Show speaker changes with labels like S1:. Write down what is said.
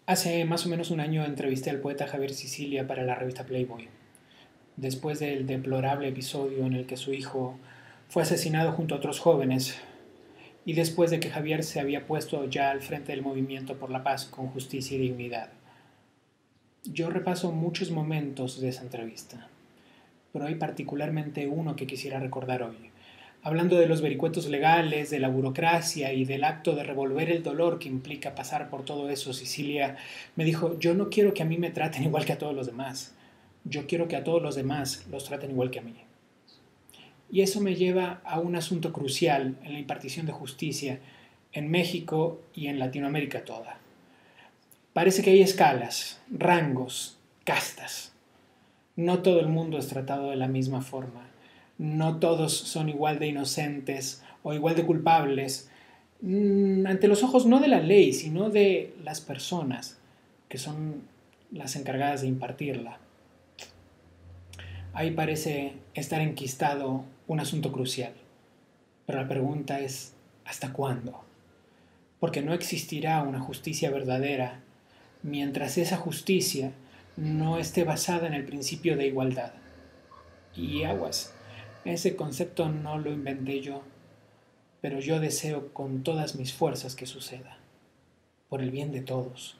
S1: Hace más o menos un año entrevisté al poeta Javier Sicilia para la revista Playboy. Después del deplorable episodio en el que su hijo fue asesinado junto a otros jóvenes, y después de que Javier se había puesto ya al frente del movimiento por la paz con justicia y dignidad. Yo repaso muchos momentos de esa entrevista, pero hay particularmente uno que quisiera recordar hoy. Hablando de los vericuetos legales, de la burocracia y del acto de revolver el dolor que implica pasar por todo eso, Sicilia me dijo: yo no quiero que a mí me traten igual que a todos los demás. Yo quiero que a todos los demás los traten igual que a mí. Y eso me lleva a un asunto crucial en la impartición de justicia en México y en Latinoamérica toda. Parece que hay escalas, rangos, castas. No todo el mundo es tratado de la misma forma. No todos son igual de inocentes o igual de culpables, ante los ojos no de la ley, sino de las personas que son las encargadas de impartirla. Ahí parece estar enquistado un asunto crucial. Pero la pregunta es: ¿hasta cuándo? Porque no existirá una justicia verdadera mientras esa justicia no esté basada en el principio de igualdad. Y aguas, ese concepto no lo inventé yo, pero yo deseo con todas mis fuerzas que suceda, por el bien de todos.